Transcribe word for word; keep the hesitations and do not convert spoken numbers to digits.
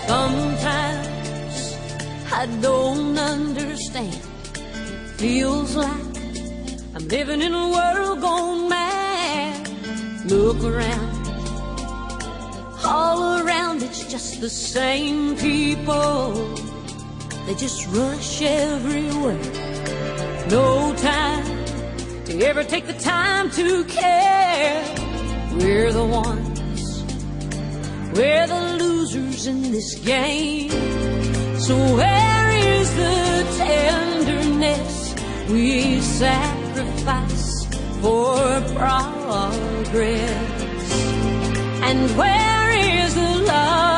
Sometimes I don't understand. Feels like I'm living in a world gone mad. Look around, all around it's just the same people. They just rush everywhere. No time to ever take the time to care. We're the ones, we're the losers in this game. So where is the tenderness we sacrifice for progress? And where is the love